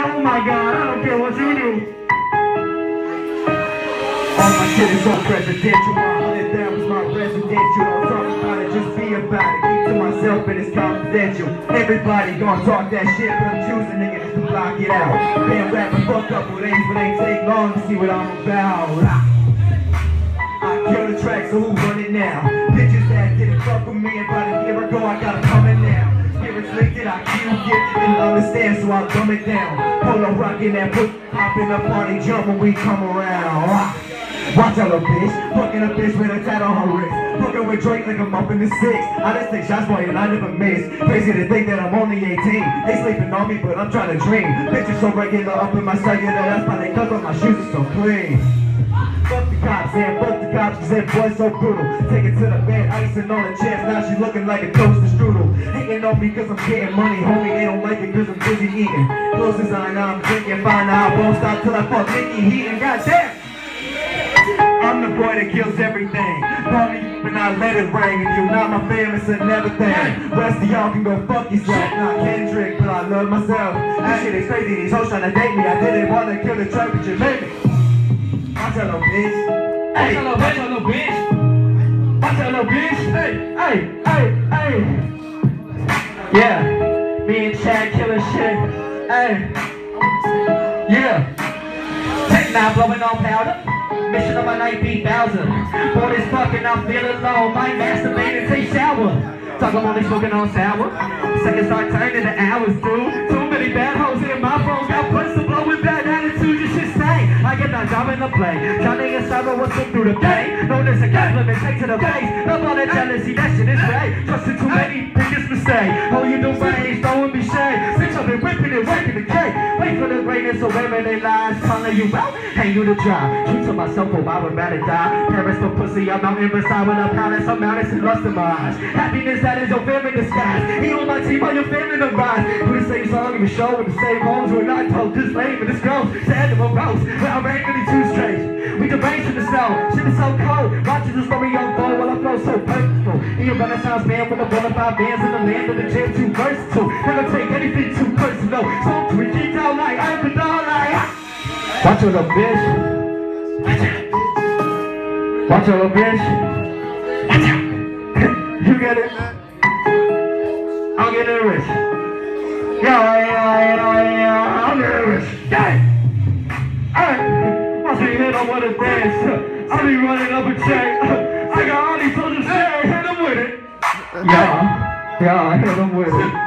Oh my God, I don't care what you do. All my shit is on presidential. My 100,000 was my residential. I'm talking about it, just be about it. Keep to myself and it's confidential. Everybody gon' talk that shit, but I'm choosing nigga just to block it out. Been rapping for a couple days, but ain't take long to see what I'm about. I kill the track, so who run it now? Bitches that didn't fuck with me about a year ago, I got 'em coming now. Spirits licked it, I kill gifted, didn't understand, so I'll dumb it down. Polo rockin' that pussy, hop in the party, jump when we come around. Watch out, little bitch, fucking a bitch with a tat on her wrist. Fucking with Drake like I'm up in the 6. I just take shots for you and I never miss. Crazy to think that I'm only 18. They sleeping on me, but I'm trying to dream. Bitches so regular up in my cellular, that's probably cause all my shoes are so clean. Fuck the cops, and fuck the cops, cause that boy's so brutal. Take it to the bed, icing on the chest, now she looking like a toaster strudel. Hating on me cause I'm getting money, homie, they don't like it cause I'm busy eating. Closest I know I'm drinking, fine, I won't stop till I fuck Nikki Heaton, goddamn! I'm the boy that kills everything. Call me and I let it ring. If you're not my fam, it's another thing. Rest of y'all can go fuck yourself. Not Kendrick, but I love myself. This shit is crazy, these hoes tryna date me. I didn't wanna kill the track, but you made me. Watch out, little bitch. Hey, watch out, little bitch. Watch out, little bitch. Hey, hey, hey, hey. Yeah, me and Chad killing shit. Hey, yeah. Tech 9 blowing on powder. Mission on my night beat Bowser. Boy, this fucking, I'm feeling low. Might masturbate and take shower. Talk I'm only smoking on sour. Seconds start turning to hours, dude. Too many bad hoes in my phone. Got plus to blow with bad attitude. You should stay. I get that job in the play. Johnny and Sarah, what's up through the day? Known as a gas limit, take to the face. Up all that jealousy, that shit is right. Trusted too many, biggest mistake. Oh, you do range, throwing me shade. Bitch, I've been whipping and working the cake. Wait for the greatness, so wherever they lies, calling you out, hang you to dry. True to myself, oh, I would rather die. Parents for pussy, I'm out in Versailles with a palace. I'm out and lust in my eyes. Happiness, that is your favorite disguise. He on my team, while you're feeling the rise. Do the same song, every show with the same homes. We're not told this lame, but this gross. Sad to my roast, where I ain't really too strange. We deranged in the snow, shit is so cold. Watching the story unfold while I flow so purposeful. In your Renaissance band with the bonafide bands in the land of the jam, too versatile. Never take anything too personal. Smoke to it, keep down like I'm the dog like. Watch your little bitch. Watch out. Watch your little bitch. Watch out. You get it? I'm getting rich. Yeah, I'm getting rich. Yeah. Hey, watch me hit on what it dance. I be running up a check. I got all these soldiers saying, hit them with it. Yeah, I hit them with it.